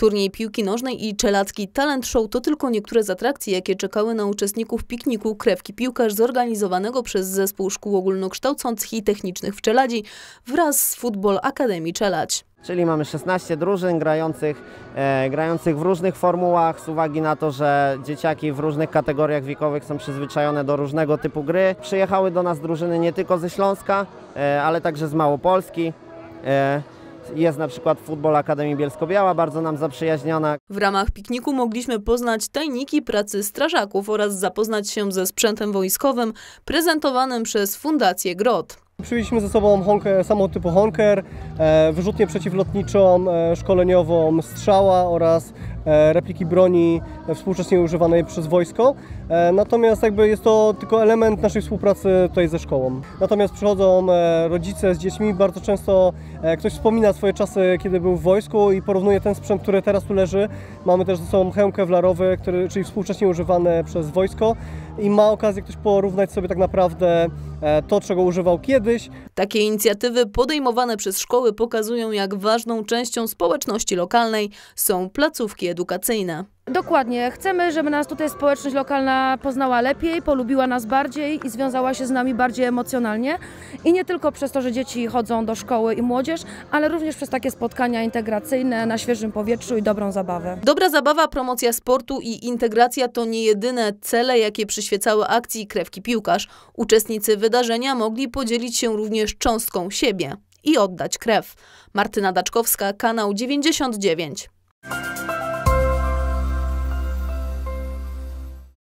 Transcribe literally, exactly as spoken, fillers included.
Turniej piłki nożnej i czelacki Talent Show to tylko niektóre z atrakcji, jakie czekały na uczestników pikniku Krewki Piłkarz zorganizowanego przez Zespół Szkół Ogólnokształcących i Technicznych w Czeladzi wraz z Football Academy Czeladź. Czyli mamy szesnaście drużyn grających, e, grających w różnych formułach z uwagi na to, że dzieciaki w różnych kategoriach wiekowych są przyzwyczajone do różnego typu gry. Przyjechały do nas drużyny nie tylko ze Śląska, e, ale także z Małopolski. E, Jest na przykład Football Academy Bielsko-Biała, bardzo nam zaprzyjaźniona. W ramach pikniku mogliśmy poznać tajniki pracy strażaków oraz zapoznać się ze sprzętem wojskowym prezentowanym przez Fundację Grot. Przywieźliśmy ze sobą honker, samochód typu Honker, e, wyrzutnię przeciwlotniczą, e, szkoleniową Strzała oraz e, repliki broni e, współcześnie używanej przez wojsko. E, natomiast jakby jest to tylko element naszej współpracy tutaj ze szkołą. Natomiast przychodzą e, rodzice z dziećmi, bardzo często e, ktoś wspomina swoje czasy, kiedy był w wojsku i porównuje ten sprzęt, który teraz tu leży. Mamy też ze sobą hełm kewlarowy, który, czyli współcześnie używany przez wojsko i ma okazję ktoś porównać sobie tak naprawdę e, to, czego używał kiedyś. Takie inicjatywy podejmowane przez szkoły pokazują, jak ważną częścią społeczności lokalnej są placówki edukacyjne. Dokładnie. Chcemy, żeby nas tutaj społeczność lokalna poznała lepiej, polubiła nas bardziej i związała się z nami bardziej emocjonalnie. I nie tylko przez to, że dzieci chodzą do szkoły i młodzież, ale również przez takie spotkania integracyjne na świeżym powietrzu i dobrą zabawę. Dobra zabawa, promocja sportu i integracja to nie jedyne cele, jakie przyświecały akcji Krewki Piłkarz. Uczestnicy wydarzenia mogli podzielić się również cząstką siebie i oddać krew. Martyna Daczkowska, kanał dziewięćdziesiąt dziewięć.